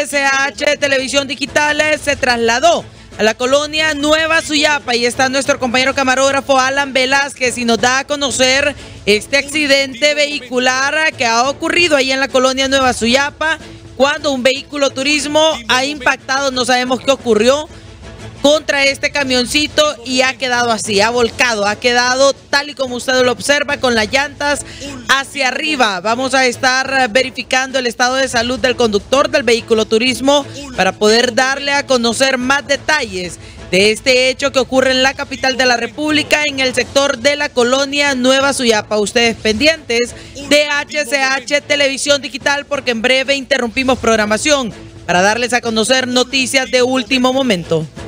HCH Televisión Digital se trasladó a la colonia Nueva Suyapa y está nuestro compañero camarógrafo Alan Velázquez y nos da a conocer este accidente vehicular que ha ocurrido ahí en la colonia Nueva Suyapa cuando un vehículo turismo ha impactado, no sabemos qué ocurrió, contra este camioncito y ha quedado así, ha volcado, ha quedado tal y como usted lo observa con las llantas hacia arriba. Vamos a estar verificando el estado de salud del conductor del vehículo turismo para poder darle a conocer más detalles de este hecho que ocurre en la capital de la República, en el sector de la colonia Nueva Suyapa. Ustedes pendientes de HCH Televisión Digital porque en breve interrumpimos programación para darles a conocer noticias de último momento.